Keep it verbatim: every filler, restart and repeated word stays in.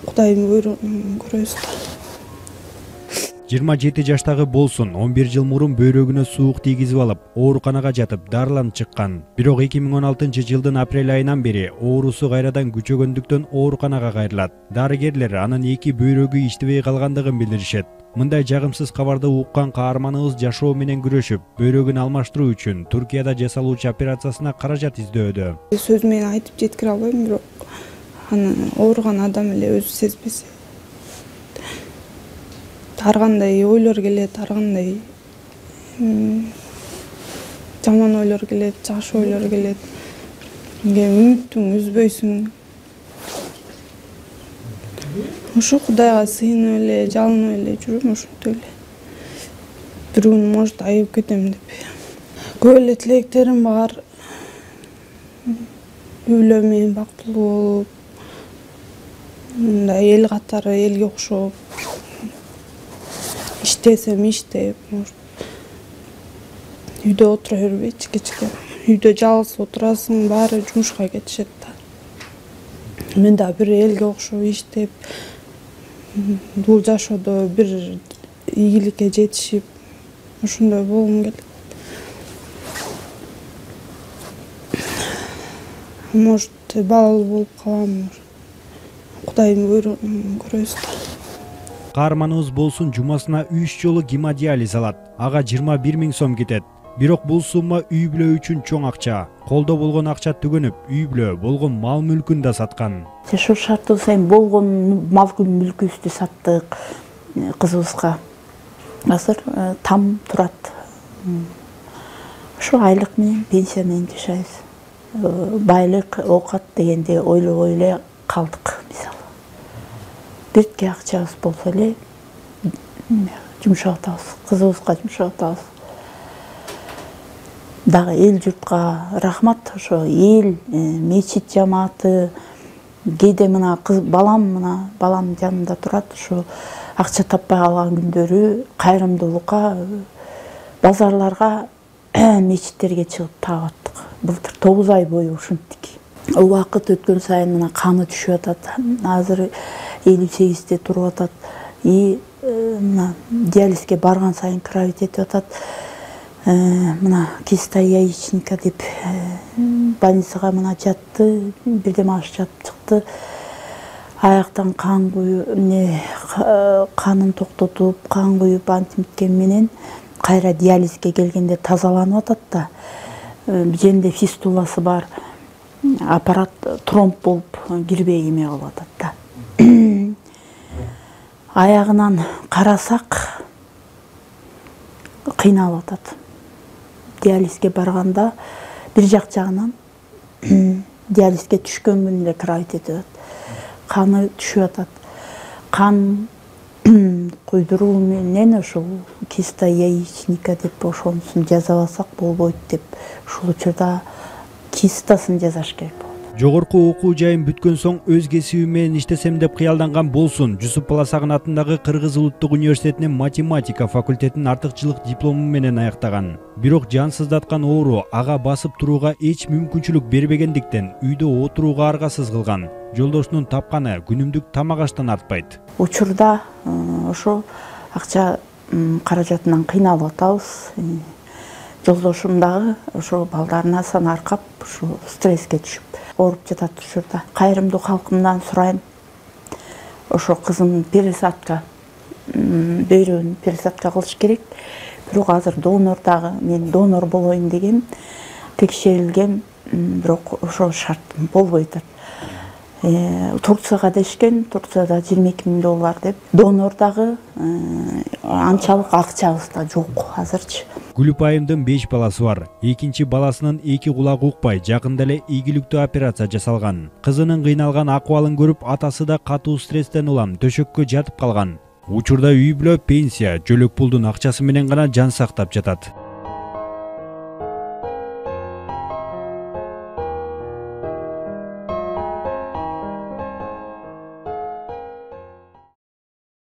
Кудайдын буйругун көрөбүз да. жыйырма жети жаштагы Болсун он бир жыл мурун бөйрөгүнө суук тийгизип алып, ооруканага жатып, дарыланып чыккан. Бирок эки миң он алтынчы жылдын апрель айынан бери оорусу кайрадан күчөгөндүктөн ооруканага кайрылат. Дарыгерлер анын эки бөйрөгү иштебей калгандыгын билдиришет. Мындай жагымсыз кабарды уккан каарманыбыз жашоо менен күрөшүп, бөйрөгүн алмаштыруу үчүн Туркияда жасалуучу операциясына каражат издөөдө. Сөз менен айтып жеткире албайм, бирок аны ооруган адам эле өзү сезбесе. Ар кандай ойлор келет, ар кандай жаман ойлор келет, жакшы ойлор келет. Үмүтүң үзбөйсүң. Ошо Кудайга сыйынып эле, жалынып эле жүрөм, ошентип эле. Бир күн может айып кетем деп. Көп эле тилектерим бар. Үй бүлө менен бактылуу болуп, мындай эл катары элге окшоп, иштесем иштеп, үйдө отура бербейчи кечке. Үйдө жалгыз отурасың, баары жумушка кетишет да. Мен да бир элге окшоп иштеп, бул жашоодо бир ийгиликке жетишип, ошондой болгум келет. Может, балалуу болуп калам. Кудайдын буйругун көрөбүз да. Каарманыбыз Болсун жумасына үч жолу гемодиализ алат. Ага жыйырма бир миң сом кетет. Бирок бул сумма үй бүлө үчүн чоң акча. Колдо болгон акча түгөнүп, үй бүлө болгон мал мүлкүн да саткан. Жашоо шарты сайын болгон мал мүлкүбүздү саттык кызыбызга. Азыр там турат. Ошо айлык менен, пенсия менен жашайбыз. Байлык, оокат дегенде ойлобой эле калдык, мисалы. Биртке акчабыз болсо эле жумшап атабыз, кызыбызга жумшап атабыз. Дагы эл журтка рахмат, ошо эл, мечит жамааты, кээде мына кыз балам мына балам жанымда турат, ошо акча таппай калган күндөрү кайрымдуулукка, базарларга, мечиттерге чыгып таап аттык. Былтыр тогуз ай бою ушинттик. Убакыт өткөн сайын мына каны түшүп атат. Азыр элүү сегизде туруп атат. И мына диализге барган сайын кровить этип атат. Мына киста яичника деп больницага мына жатты, бирдем аш жатып чыкты. Аяктан кан куюп, эмне канын токтотуп, кан куюп антимиткен менен кайра диализге келгенде тазаланып атат да. Жеринде фистуласы бар. Аппарат тромб болуп кирбей эме кылып атат да. Аягынан карасак кыйналып атат. Диализге барганда бир жак жагынан диализге түшкөн күндө кровить этип атат. Каны түшүп атат. Кан куйдуруу менен ошол киста яичника деп ошонусун жазабасак болбойт деп ушул учурда кистасын жасаш керек болот. Жогорку окуу жайын бүткөн соң өз кесиби менен иштесем деп кыялданган Болсун Жусуп Баласагын атындагы Кыргыз Улуттук университетинин математика факультетин артыкчылык диплому менен аяктаган. Бирок жан сыздаткан оору ага басып турууга эч мүмкүнчүлүк бербегендиктен үйдө отурууга аргасыз кылган. Жолдошунун тапканы күнүмдүк тамак аштан артпайт. Учурда ошо акча каражатынан кыйналып атабыз. Жолдошум дагы ошо балдарына санаркап, ушу стресске түшүп ооруп жатат учурда. Кайрымдуу калкымдан сурайм. Ошо кызым пересадка, бөйрөгүн пересадка кылыш керек. Бирок азыр донор дагы, мен донор болоюн дегем, текшерилгем, бирок ошо шарт болбой атат. Турцияга дешкен, Турцияда жыйырма эки миң доллар деп. Донор дагы анчалык акчабыз да жок азырчы. Гүлүпайымдын беш баласы бар. Экинчи баласынын эки кулагы укпай, жакында эле ийгиликтүү операция жасалган. Кызынын кыйналган акыбалын көрүп, атасы да катуу стресстен улам төшөккө жатып калган. Учурда үй бүлө пенсия, жөлөк пулдун акчасы менен гана жан сактап жатат.